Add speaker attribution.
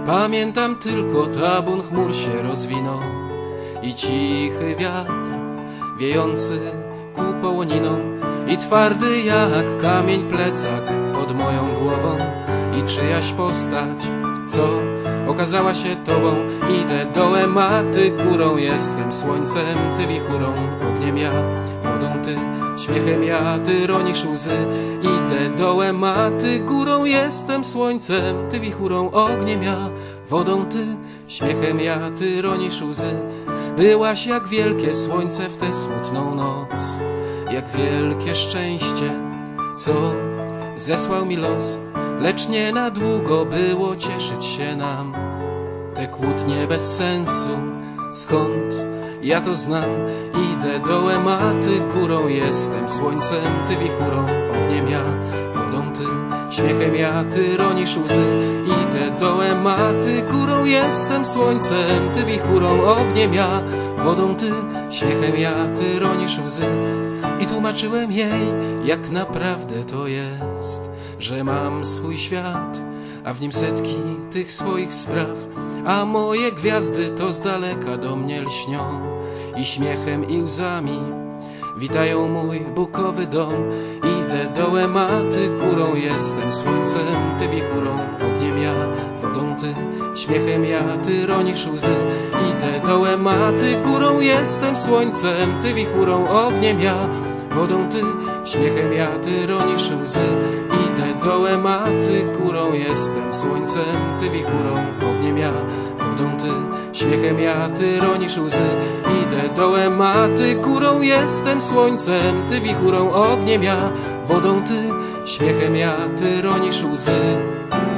Speaker 1: Pamiętam tylko, tabun chmur się rozwinął i cichy wiatr wiejący ku połoninom i twardy jak kamień plecak pod moją głową i czyjaś postać, co okazała się tobą. Idę dołem, a ty górą, jestem słońcem, ty wichurą, ogniem ja, wodą ty, śmiechem ja, ty ronisz łzy. Idę dołem, a ty górą, jestem słońcem, ty wichurą, ogniem ja, wodą ty, śmiechem ja, ty ronisz łzy. Byłaś jak wielkie słońce w tę smutną noc, jak wielkie szczęście, co zesłał mi los, lecz nie na długo było cieszyć się nam. Te kłótnie bez sensu, skąd ja to znam? Idę dołem, a ty górą, jestem słońcem, ty wichurą, ogniem ja, wodą ty, śmiechem ja, ty ronisz łzy. Idę dołem, a ty górą, jestem słońcem, ty wichurą, ogniem ja, wodą ty, śmiechem ja, ty ronisz łzy. I tłumaczyłem jej, jak naprawdę to jest, że mam swój świat, a w nim setki tych swoich spraw, a moje gwiazdy to z daleka do mnie lśnią i śmiechem i łzami witają mój bukowy dom. Idę dołem, a ty górą, jestem słońcem, ty wichurą, ogniem ja, wodą ty, śmiechem ja, ty ronisz łzy. Idę dołem, a ty górą, jestem słońcem, ty wichurą, ogniem ja, wodą ty, śmiechem ja, ty ronisz łzy. Idę dołem, a ty górą, jestem słońcem, ty wichurą, ogniem ja, wodą ty, śmiechem ja, ty ronisz łzy. Idę dołem, a ty górą, jestem słońcem, ty wichurą, ogniem ja, wodą ty, śmiechem ja, ty ronisz łzy.